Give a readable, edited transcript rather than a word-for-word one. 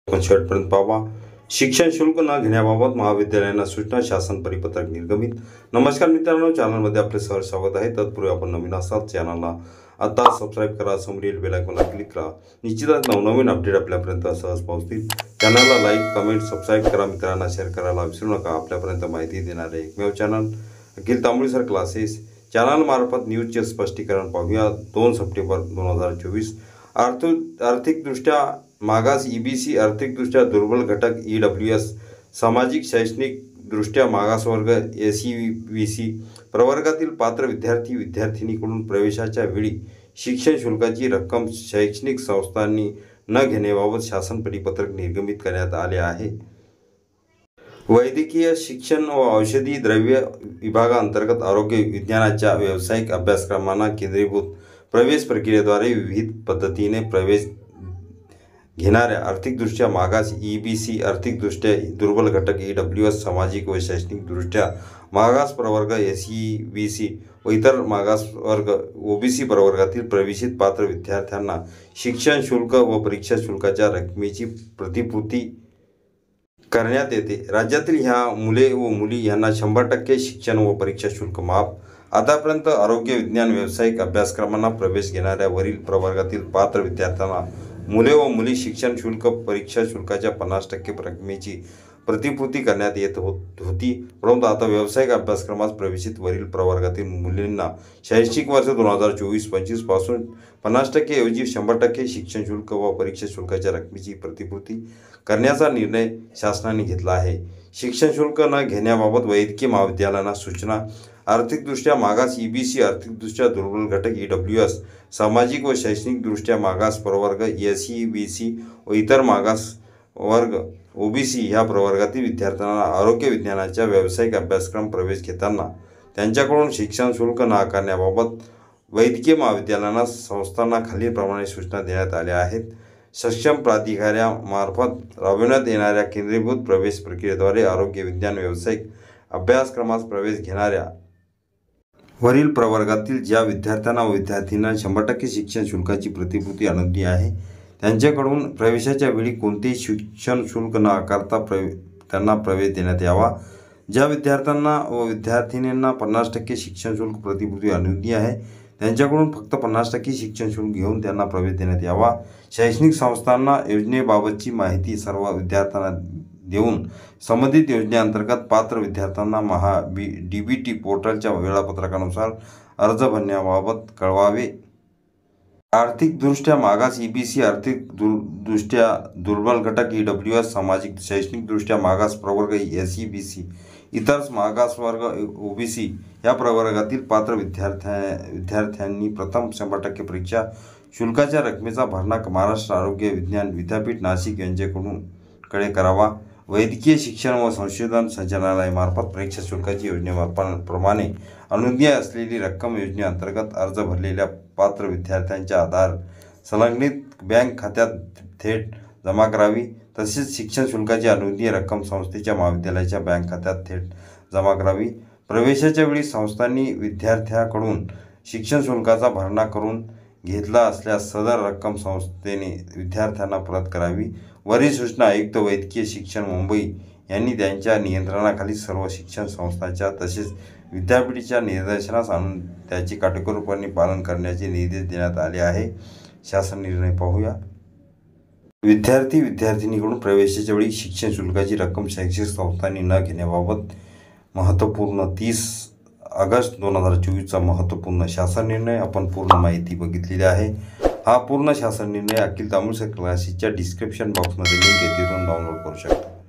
आपण शेवटपर्यंत पाहावा। शिक्षण शुल्क न घेण्याबाबत महाविद्यालयांना सूचना, शासन परिपत्रक निर्गमित। नमस्कार मित्रांनो, चॅनलमध्ये आपले सहर्ष स्वागत आहे। तत्पूर्वी आपण नवीन असाल चॅनलला आता सबस्क्राईब करा, समोरील बेल आयकॉनला क्लिक करा। निश्चितच नवनवीन अपडेट आपल्यापर्यंत सहज पोहोचतील। चॅनलला लाईक, कमेंट, सबस्क्राईब करा, मित्रांना शेअर करायला विसरू नका। आपल्यापर्यंत माहिती देणारे एकमेव channel Akhil Tamboli sir classes channel मार्फत न्यूजचे स्पष्टीकरण पाहूया। 2 सप्टेंबर 2024 आर्थिकदृष्ट्या मागास EBC, आर्थिकदृष्ट्या दुर्बल घटक EWS, सामाजिक शैक्षणिक दृष्ट्या मागास वर्ग SEBC प्रवर्गातील पात्र विद्यार्थिनीकडून प्रवेशाच्या वेळी शिक्षण शुल्काची रक्कम शैक्षणिक संस्थांनी न घेण्याबाबत शासन परिपत्रक निर्गमित करण्यात आले आहे। वैद्यकीय शिक्षण व औषधी द्रव्य विभागांतर्गत आरोग्य विज्ञानाच्या व्यावसायिक अभ्यासक्रमांना केंद्रीभूत प्रवेश प्रक्रियेद्वारे विविध पद्धतीने प्रवेश घेणाऱ्या आर्थिकदृष्ट्या मागास EBC, आर्थिकदृष्ट्या दुर्बल घटक EWS, सामाजिक व शैक्षणिक दृष्ट्या मागास प्रवर्ग SEBC व इतर मागास वर्ग OBC प्रवर्गातील प्रवेशित पात्र विद्यार्थ्यांना शिक्षण शुल्क व परीक्षा शुल्काच्या रकमेची प्रतिपूर्ती करण्यात येते। राज्यातील ह्या मुले व मुली यांना 100% शिक्षण व परीक्षा शुल्क माफ। आतापर्यंत आरोग्य विज्ञान व्यावसायिक अभ्यासक्रमांना प्रवेश घेणाऱ्या वरील प्रवर्गातील पात्र विद्यार्थ्यांना मुले व मुली शिक्षण शुल्क परीक्षा शुल्काच्या 50% रकमेची प्रतिपूर्ती करण्यात येत होती, परंतु आता व्यावसायिक अभ्यासक्रमास प्रवेशित वरील प्रवर्गातील मुलींना शैक्षणिक वर्ष 2024-25 पासून 50% ऐवजी 100% शिक्षण शुल्क व परीक्षा शुल्काच्या रकमेची प्रतिपूर्ती करण्याचा निर्णय शासनाने घेतला आहे। शिक्षण शुल्क न घेण्याबाबत वैद्यकीय महाविद्यालयांना सूचना। आर्थिकदृष्ट्या मागास EBC, आर्थिकदृष्ट्या दुर्बल घटक EWS, सामाजिक व शैक्षणिक दृष्ट्या मागास प्रवर्ग SEBC व इतर मागास वर्ग OBC ह्या प्रवर्गातील विद्यार्थ्यांना आरोग्य विज्ञानाच्या व्यावसायिक अभ्यासक्रम प्रवेश घेताना त्यांच्याकडून शिक्षण शुल्क न आकारण्याबाबत वैद्यकीय महाविद्यालयांना संस्थांना खालीलप्रमाणे सूचना देण्यात आल्या आहेत। सक्षम प्राधिकाऱ्यामार्फत राबविण्यात येणाऱ्या केंद्रीभूत प्रवेश प्रक्रियेद्वारे आरोग्य विज्ञान व्यावसायिक अभ्यासक्रमास प्रवेश घेणाऱ्या वरील प्रवर्गातील ज्या विद्यार्थ्यांना व विद्यार्थ्यांना 100% शिक्षण शुल्काची प्रतिपूर्ती अनुज्ञ आहे, त्यांच्याकडून प्रवेशाच्या वेळी कोणतेही शिक्षण शुल्क न आकारता त्यांना प्रवेश देण्यात यावा। ज्या विद्यार्थ्यांना व विद्यार्थिनींना 50% शिक्षण शुल्क प्रतिपूर्ती अनुज्ञ आहे, त्यांच्याकडून फक्त 50% शिक्षण शुल्क घेऊन त्यांना प्रवेश देण्यात यावा। शैक्षणिक संस्थांना योजनेबाबतची माहिती सर्व विद्यार्थ्यांना देऊन संबंधित योजनेअंतर्गत पात्र विद्यार्थ्यांना DBT पोर्टलच्या वेळापत्रकानुसार अर्ज भरण्याबाबत कळवावे। आर्थिकदृष्ट्या मागास EBC, आर्थिकदृष्ट्या दुर्बल घटक EWS, सामाजिक शैक्षणिकदृष्ट्या मागास प्रवर्ग SEBC, इतर मागास वर्ग OBC या प्रवर्गातील पात्र विद्यार्थ्यांनी प्रथम 100% परीक्षा शुल्काच्या रकमेचा भरणा महाराष्ट्र आरोग्य विज्ञान विद्यापीठ नाशिक यांच्याकडे करावा। वैद्यकीय शिक्षण व संशोधन संचालनालयामार्फत परीक्षा शुल्काची योजनेप्रमाणे अनुज्ञ असलेली रक्कम योजनेअंतर्गत अर्ज भरलेल्या पात्र विद्यार्थ्यांच्या आधार संलग्नित बँक खात्यात थेट जमा करावी। तसेच शिक्षण शुल्काची अनुज्ञ रक्कम संस्थेच्या महाविद्यालयाच्या बँक खात्यात थेट जमा करावी। प्रवेशाच्या वेळी संस्थांनी विद्यार्थ्याकडून शिक्षण शुल्काचा भरणा करून घेतला असल्यास सदर रक्कम संस्थेने विद्यार्थ्यांना परत करावी। वरील सूचना आयुक्त वैद्यकीय शिक्षण मुंबई यांनी त्यांच्या नियंत्रणाखाली सर्व शिक्षण संस्थांच्या तसेच विद्यापीठाच्या निर्देशनास आणून त्याचे काटेकोरपणे पालन करण्याचे निर्देश देण्यात आले आहे। शासन निर्णय पाहूया। विद्यार्थिनीकडून प्रवेशाच्या वेळी शिक्षण शुल्काची रक्कम शैक्षणिक संस्थांनी न घेण्याबाबत महत्त्वपूर्ण 30 ऑगस्ट 2024चा महत्त्वपूर्ण शासन निर्णय। आपण पूर्ण माहिती बघितलेली आहे। हा पूर्ण शासन निर्णय अखिल तांबोळी सर क्लासेसच्या डिस्क्रिप्शन बॉक्समध्ये लिंक आहे, तिथून डाउनलोड करू शकता।